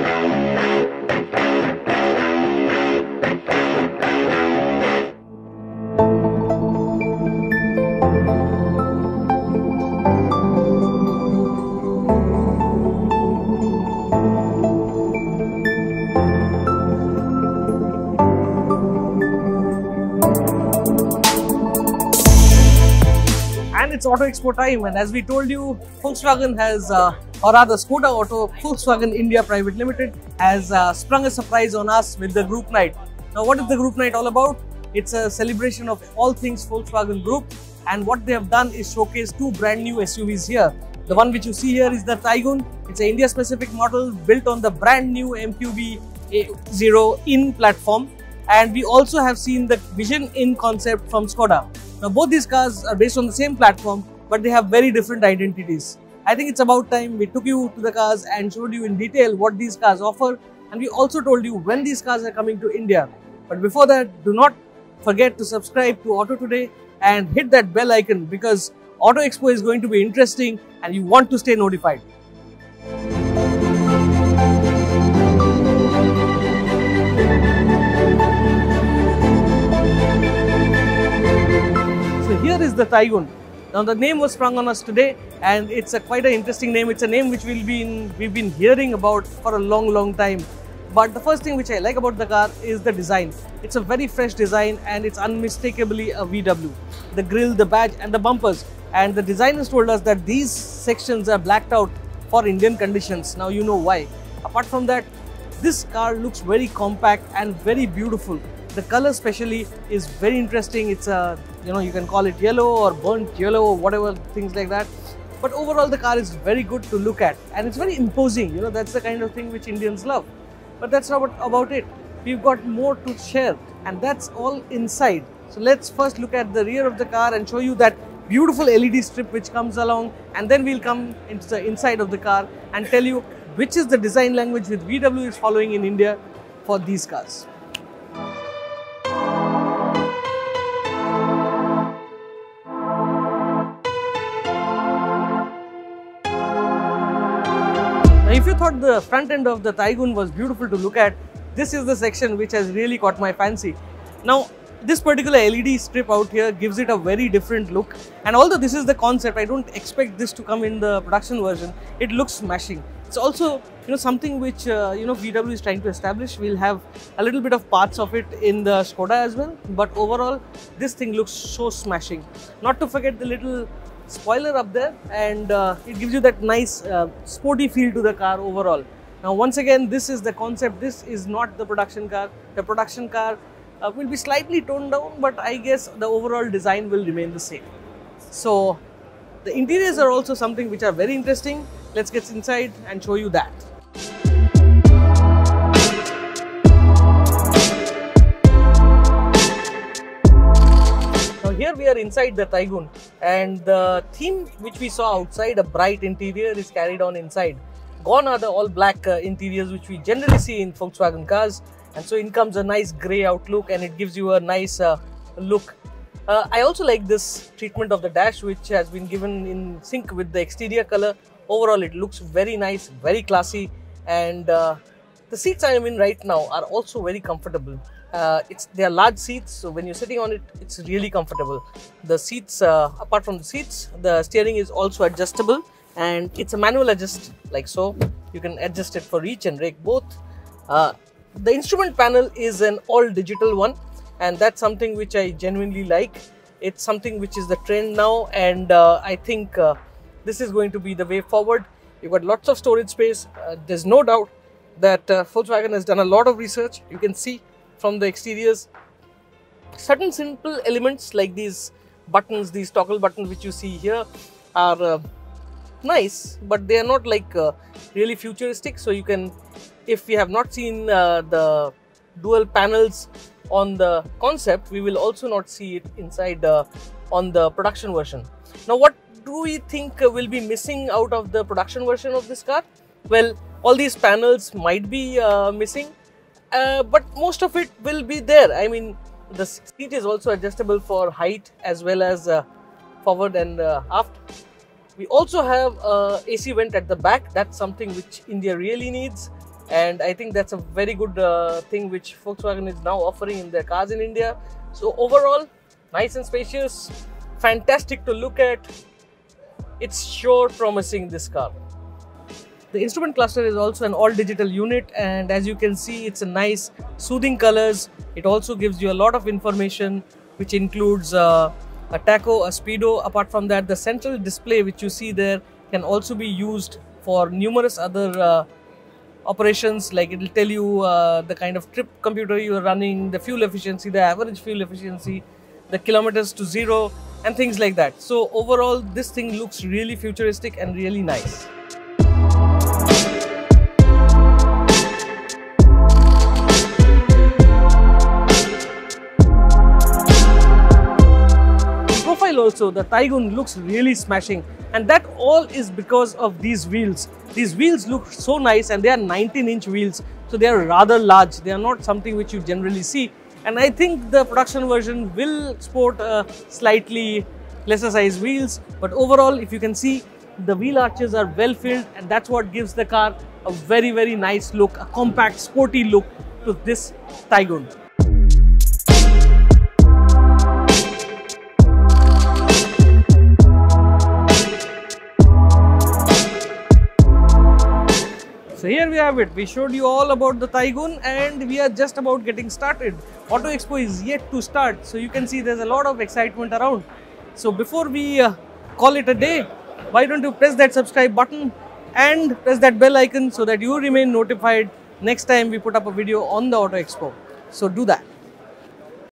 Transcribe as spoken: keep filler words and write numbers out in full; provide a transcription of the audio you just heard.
It's Auto Expo time, and as we told you, Volkswagen has, uh, or rather Skoda Auto, Volkswagen India Private Limited has uh, sprung a surprise on us with the group night. Now, what is the group night all about? It's a celebration of all things Volkswagen Group, and what they have done is showcase two brand new S U Vs here. The one which you see here is the Taigun. It's an India-specific model built on the brand new M Q B A zero in platform, and we also have seen the Vision in concept from Skoda. Now, both these cars are based on the same platform, but they have very different identities. I think it's about time we took you to the cars and showed you in detail what these cars offer, and we also told you when these cars are coming to India. But before that, do not forget to subscribe to Auto Today and hit that bell icon, because Auto Expo is going to be interesting and you want to stay notified. Here is the Taigun. Now, the name was sprung on us today, and it's a quite an interesting name. It's a name which we'll be in, we've been hearing about for a long, long time. But the first thing which I like about the car is the design. It's a very fresh design, and it's unmistakably a V W. The grille, the badge, and the bumpers. And the designers told us that these sections are blacked out for Indian conditions. Now you know why. Apart from that, this car looks very compact and very beautiful. The color especially is very interesting. It's a, you know, you can call it yellow or burnt yellow or whatever, things like that. But overall the car is very good to look at, and it's very imposing. You know, that's the kind of thing which Indians love. But that's not about it. We've got more to share, and that's all inside. So let's first look at the rear of the car and show you that beautiful L E D strip which comes along, and then we'll come into the inside of the car and tell you which is the design language which V W is following in India for these cars. If you thought the front end of the Taigun was beautiful to look at, this is the section which has really caught my fancy. Now, this particular L E D strip out here gives it a very different look, and although this is the concept, I don't expect this to come in the production version. It looks smashing. It's also, you know, something which uh, you know V W is trying to establish. We'll have a little bit of parts of it in the Skoda as well, but overall this thing looks so smashing. Not to forget the little spoiler up there, and uh, it gives you that nice uh, sporty feel to the car overall. Now, once again, this is the concept. This is not the production car. The production car uh, will be slightly toned down, but I guess the overall design will remain the same. So the interiors are also something which are very interesting. Let's get inside and show you that. Here we are inside the Taigun, and the theme which we saw outside, a bright interior, is carried on inside. Gone are the all black uh, interiors which we generally see in Volkswagen cars, and so in comes a nice grey outlook, and it gives you a nice uh, look. Uh, I also like this treatment of the dash, which has been given in sync with the exterior color. Overall it looks very nice, very classy, and uh, the seats I am in right now are also very comfortable. Uh, it's they are large seats, so when you're sitting on it, it's really comfortable. The seats, uh, apart from the seats, the steering is also adjustable, and it's a manual adjust, like so. You can adjust it for reach and rake both. Uh, the instrument panel is an all digital one, and that's something which I genuinely like. It's something which is the trend now, and uh, I think uh, this is going to be the way forward. You've got lots of storage space. Uh, there's no doubt that uh, Volkswagen has done a lot of research. You can see from the exteriors, certain simple elements like these buttons, these toggle buttons which you see here are uh, nice, but they are not like uh, really futuristic. So you can, if we have not seen uh, the dual panels on the concept, we will also not see it inside uh, on the production version. Now, what do we think uh, will be missing out of the production version of this car? Well, all these panels might be uh, missing. Uh, but most of it will be there. I mean, the seat is also adjustable for height as well as uh, forward and uh, aft. We also have a A C vent at the back. That's something which India really needs. and I think that's a very good uh, thing which Volkswagen is now offering in their cars in India. So overall, nice and spacious, fantastic to look at. It's sure promising, this car. The instrument cluster is also an all-digital unit, and as you can see, it's a nice soothing colors. It also gives you a lot of information, which includes uh, a tacho, a speedo. Apart from that, the central display which you see there can also be used for numerous other uh, operations, like it will tell you uh, the kind of trip computer you are running, the fuel efficiency, the average fuel efficiency, the kilometers to zero, and things like that. So overall, this thing looks really futuristic and really nice. Profile also, the Taigun looks really smashing, and that all is because of these wheels. These wheels look so nice, and they are nineteen inch wheels, so they are rather large. They are not something which you generally see, and I think the production version will sport uh, slightly lesser size wheels, but overall, if you can see, the wheel arches are well filled, and that's what gives the car a very very nice look, a compact sporty look to this Taigun. So here we have it. We showed you all about the Taigun, and we are just about getting started. Auto Expo is yet to start, so you can see there's a lot of excitement around. So before we uh, call it a day, why don't you press that subscribe button and press that bell icon so that you remain notified next time we put up a video on the Auto Expo. So do that.